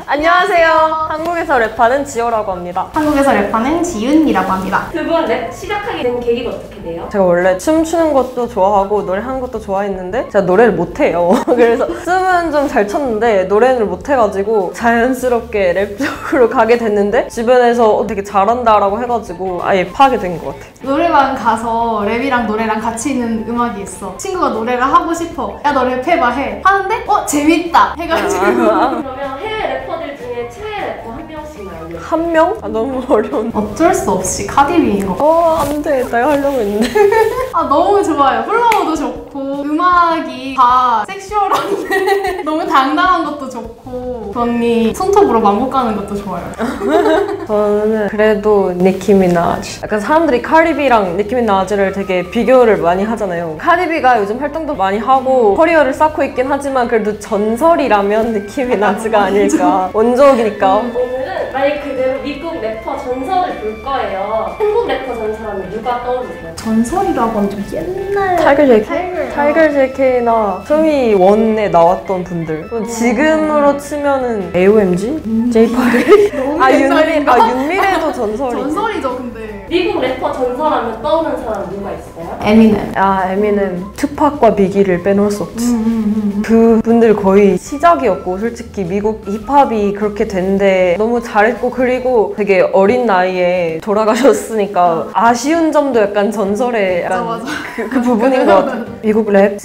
안녕하세요. 한국에서 랩하는 지호라고 합니다. 한국에서 랩하는 지윤이라고 합니다. 두 분 랩 시작하게 된 계기가 어떻게 돼요? 제가 원래 춤추는 것도 좋아하고 노래하는 것도 좋아했는데 제가 노래를 못해요. 그래서 춤은 좀 잘 췄는데 노래를 못해가지고 자연스럽게 랩 쪽으로 가게 됐는데 주변에서 되게 잘한다라고 해가지고 아예 파게 된 것 같아요. 노래방 가서 랩이랑 노래랑 같이 있는 음악이 있어. 친구가 노래를 하고 싶어. 야, 너 랩해봐 해. 하는데 재밌다 해가지고 그러면 해외 래퍼들 중에 최애 래퍼 한 명씩만 알려주세요. 한 명? 아, 너무 어려운. 어쩔 수 없이 카디비인 거. 안 돼. 내가 하려고 했는데. 너무 좋아요. 플로우도 좋고 음악이 다 섹슈얼한데 너무 당당한 것도 좋고 그 언니 손톱으로 만복 가는 것도 좋아요. 저는 그래도 니키 미나지. 약간 사람들이 카디비랑 니키 미나지를 되게 비교를 많이 하잖아요. 카디비가 요즘 활동도 많이 하고 커리어를 쌓고 있긴 하지만 그래도 전설이라면 니키 미나지가 아닐까. 원조이니까. 오늘은 말 그대로 미국 래퍼 전설을 볼 거예요. 한국 래퍼 전설하면 누가 떠오르세요? 전설이라고 하면 좀 옛날 타이거 JK나 소미 원에 나왔던 분들. 지금으로 치면은 AOMG? J-POP? 윤미래도 전설이고. 전설이죠 근데. 미국 래퍼 전설하면 떠오르는 사람 누가 있어요? 에미넴. 에미넴. 투팍과 비기를 빼놓을 수 없지. 그분들 거의 시작이었고 솔직히 미국 힙합이 그렇게 된데 너무 잘했고 그리고 되게 어린 나이에 돌아가셨으니까 아쉬운 점도 약간 전설의 약간 맞아. 그 부분인 것 같아요. 미국 랩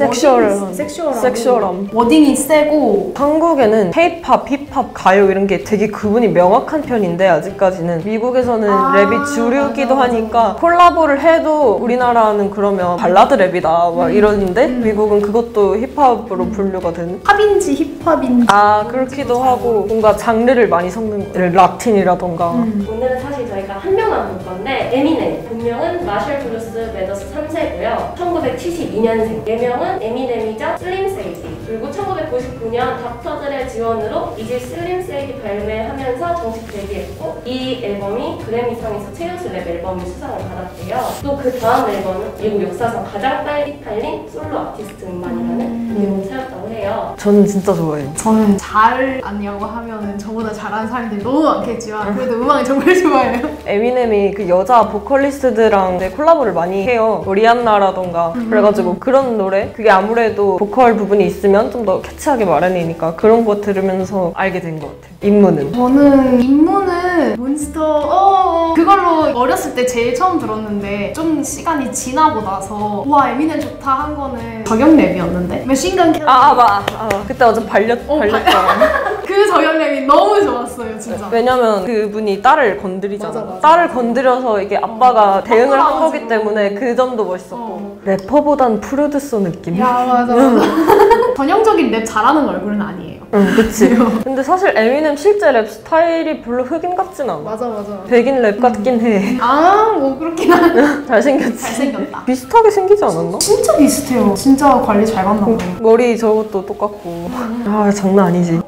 섹슈얼함. 워딩이 세고 한국에는 K-팝, 힙합, 가요 이런 게 되게 구분이 명확한 편인데 아직까지는 미국에서는 랩이 주류기도 하니까 콜라보를 해도 우리나라는 그러면 발라드 랩이다 막 이러는데 미국은 그것도 힙합으로 분류가 되는? 팝인지 힙합인지 그렇기도 하고 뭔가 장르를 많이 섞는 거 라틴이라던가 오늘은 사실 저희가 한 명만 볼 건데 에미넴 본명은 마셜 브루스 매더스 3세고요 1972년생 예명은 에미넴이자 슬림 세이디 그리고 1999년 닥터들의 지원으로 이집 슬림 세이디 발매하면서 정식 데뷔했고 이 앨범이 그래미상에서 최우수 랩 앨범을 수상을 받았대요. 또 그 다음 앨범은 미국 역사상 가장 빨리 팔린 솔로 아티스트 음반이라는 기록을 세웠다고 해요. 저는 진짜 좋아해요. 저는 잘 아냐고 하면은 저보다 잘하는 사람들이 너무 많겠지만 그래도 음악을 정말 좋아해요. 에미넴이 그 여자 보컬리스트들랑 콜라보를 많이 해요. 뭐 리안나라던가 그래가지고 그런 노래 그게 아무래도 보컬 부분이 있으면 좀 더 캐치하게 마련이니까 그런 거 들으면서 알게 된 것 같아요. 입문은 저는 입문은 몬스터 그걸로 어렸을 때 제일 처음 들었는데 좀 시간이 지나고 나서 와 에미넴 좋다 한 거는 저격랩이었는데 머신건 킬러 그때 완전 발렸잖아. 그 저격랩이 너무 좋았어요 진짜. 왜냐면 그분이 딸을 건드리잖아. 맞아. 딸을 건드려서 이게 아빠가 대응을 한 거기 때문에 그 점도 멋있었고 래퍼보단 프로듀서 느낌? 야 맞아. 전형적인 랩 잘하는 얼굴은 아니에요. 그치. 근데 사실 에미넴 실제 랩 스타일이 별로 흑인 같진 않아. 맞아. 백인 랩 같긴 해. 뭐 그렇긴 하네. 잘생겼지. 잘생겼다. 비슷하게 생기지 않았나? 진짜 비슷해요. 진짜 관리 잘 받나 봐요. 머리 저것도 똑같고. 장난 아니지.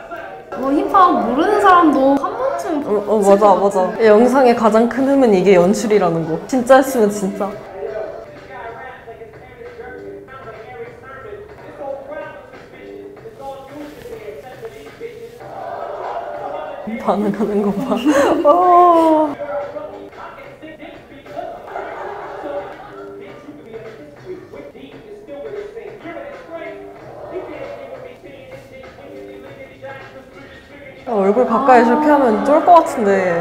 힙합 모르는 사람도 한 번쯤 맞아. 영상의 가장 큰 흠은 이게 연출이라는 거. 진짜 했으면 진짜. 반응하는 거 봐. 얼굴 가까이 저렇게 하면 쫄 것 같은데.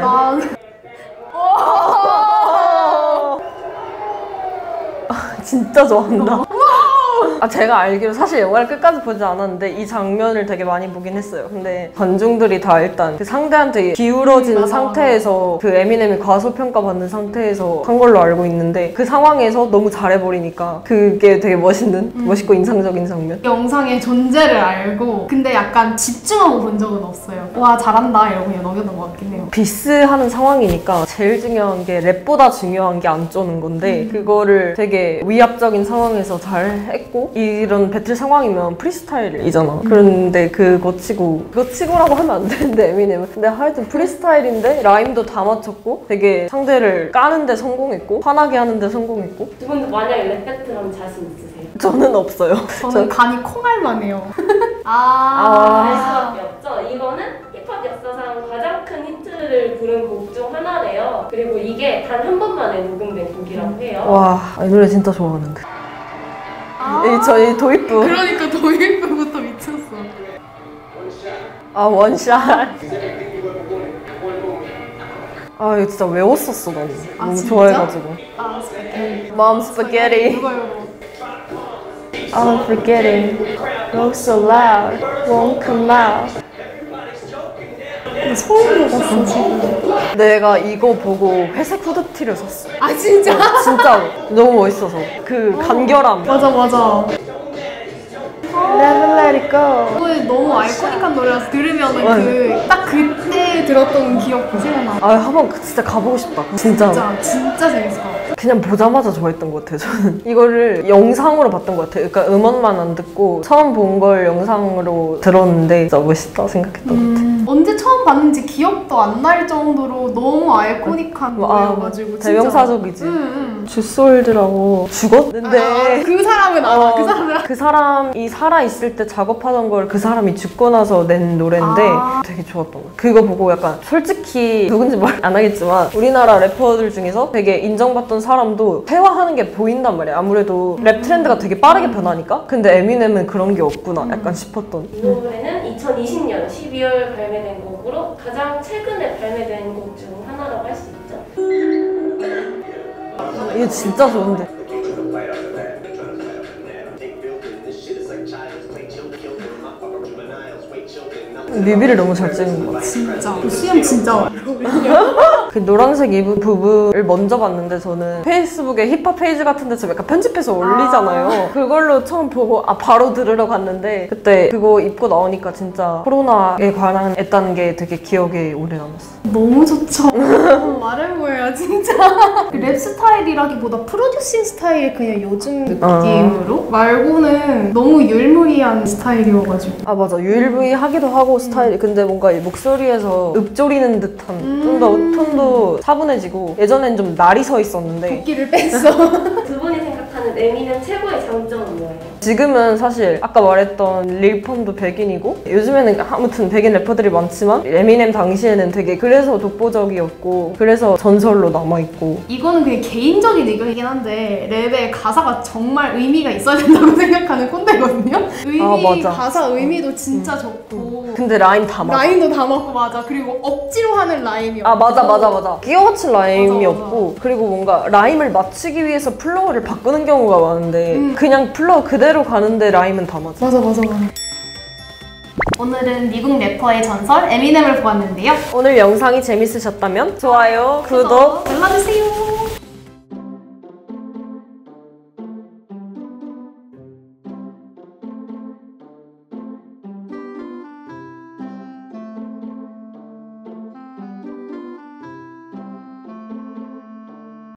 진짜 좋아한다. 제가 알기로 사실 영화를 끝까지 보지 않았는데 이 장면을 되게 많이 보긴 했어요. 근데 관중들이 다 일단 그 상대한테 기울어진 상태에서 그 에미넴이 과소평가받는 상태에서 한 걸로 알고 있는데 그 상황에서 너무 잘해버리니까 그게 되게 멋있고 인상적인 장면? 영상의 존재를 알고 근데 약간 집중하고 본 적은 없어요. 와 잘한다 이러고 그냥 넘겼던 것 같긴 해요. 비스하는 상황이니까 제일 중요한 게 랩보다 중요한 게 안 쪼는 건데 그거를 되게 위압적인 상황에서 잘 했고 이런 배틀 상황이면 프리스타일이잖아. 그런데 그거 치고라고 하면 안 되는데 에미넴은. 근데 하여튼 프리스타일인데 라임도 다 맞췄고 되게 상대를 까는데 성공했고 화나게 하는데 성공했고. 두 분도 만약에 랩 배틀하면 자신 있으세요? 저는 없어요. 저는 간이 콩알만 해요. 알 수밖에 없죠. 이거는 힙합 부른 곡 중 하나래요. 그리고 이게 단 한 번만에 녹음된 곡이라고 해요. 와, 이 노래 진짜 좋아하는데. 저희 도입부. 그러니까 도입부부터 미쳤어. 아, 원샷. 아, 이거 진짜 외웠었어, 너무. 너무 진짜? 좋아해가지고. 아, 스파게티. Mom spaghetti. 이거. I'm forgetting. You're so loud. Won't come out. 처음 먹었어, 지금. 내가 이거 보고 회색 후드티를 샀어. 아, 진짜? 진짜로. 너무 멋있어서. 그 간결함. 맞아, 맞아. Never let it go. 이거 너무 아이코닉한 노래라서 들으면은 딱 그때 들었던 기억이 생각나. 아, 한번 진짜 가보고 싶다. 진짜. 진짜 재밌을 것 같아. 그냥 보자마자 좋아했던 것 같아요, 저는. 이거를 영상으로 봤던 것 같아요. 그러니까 음원만 안 듣고 처음 본 걸 영상으로 들었는데 진짜 멋있다 생각했던 것 같아요. 언제 처음 봤는지 기억도 안 날 정도로 너무 아이코닉한 노래여가지고 진짜. 대명사적이지. 응. 주솔드라고 죽었는데 그 사람은 알아. 그 사람은 그 사람이 살아있을 때 작업하던 걸 그 사람이 죽고 나서 낸 노래인데 되게 좋았던 거야. 그거 보고 약간 솔직히 누군지 말 안 하겠지만 우리나라 래퍼들 중에서 되게 인정받던 사람도 퇴화하는 게 보인단 말이야. 아무래도 랩 트렌드가 되게 빠르게 변하니까. 근데 에미넴은 그런 게 없구나 약간 싶었던. 이 노래는 2020년 12월 발매된 곡으로 가장 최근에 발매된 곡 중 하나라고 할 수 있죠. 이거 진짜 좋은데. 뮤비를 너무 잘 찍은 것 같아. 진짜. 수염 진짜. 그 노란색 입은 부부를 먼저 봤는데 저는 페이스북에 힙합 페이지 같은 데서 약간 편집해서 올리잖아요. 그걸로 처음 보고 바로 들으러 갔는데 그때 그거 입고 나오니까 진짜 코로나에 관한했다는 게 되게 기억에 오래 남았어. 너무 좋죠. 말해보여요, 진짜. 그 랩 스타일이라기보다 프로듀싱 스타일이 그냥 요즘 느낌으로 말고는 너무 율무리한 스타일이어가지고. 아 맞아, 유일무이하기도 하고 스타일이. 근데 뭔가 이 목소리에서 읊조리는 듯한 좀 더 톤도 차분해지고 예전엔 좀 날이 서 있었는데 도끼를 뺐어. 두 분이 생각하는 에미넴 최고의 장점은 뭐예요? 지금은 사실 아까 말했던 릴펌도 백인이고 요즘에는 아무튼 백인 래퍼들이 많지만 에미넴 당시에는 되게 그래서 독보적이었고 그래서 전설로 남아있고. 이거는 그냥 개인적인 의견이긴 한데 랩의 가사가 정말 의미가 있어야 된다고 생각하는 꼰대거든요? 맞아. 가사 의미도 진짜 좋고 근데 라임 다 맞아. 라인도 다 맞고 맞아. 그리고 억지로 하는 라임이 아 맞아. 끼워 맞춘 라임이 맞아. 없고 그리고 뭔가 라임을 맞추기 위해서 플로우를 바꾸는 경우가 많은데 그냥 플로우 그대로 가는데 라임은 다 맞아. 맞아. 오늘은 미국 래퍼의 전설 에미넴을 보았는데요. 오늘 영상이 재밌으셨다면 좋아요, 구독 눌러주세요.